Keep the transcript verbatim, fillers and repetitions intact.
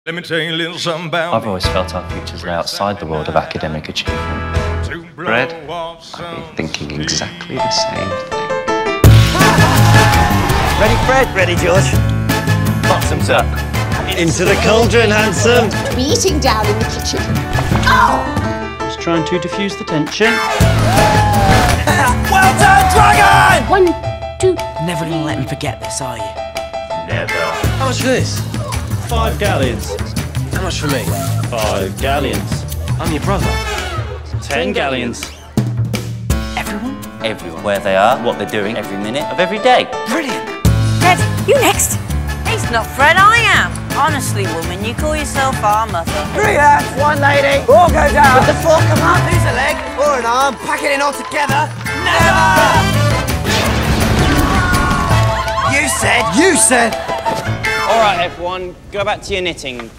Let me tell you a little something about I've always felt our futures lay outside the world of academic achievement. Fred, I've been thinking exactly the same thing. Ready, Fred? Ready, George. Bottoms up. Into the cauldron, handsome. Beating down in the kitchen. Oh! Just trying to diffuse the tension. Well done, dragon! One, two. Never gonna let me forget this, are you? Never. How much for this? Five galleons. How much for me? Five galleons. I'm your brother. Ten galleons. Everyone? Everyone, where they are, what they're doing, every minute of every day. Brilliant. Fred, you next. He's not Fred, I am. Honestly, woman, you call yourself our mother. Three hands, one lady. All go down. With the four come up. Who's a leg? Or an arm. Pack it in all together. Never! You said, you said. All right, everyone, go back to your knitting.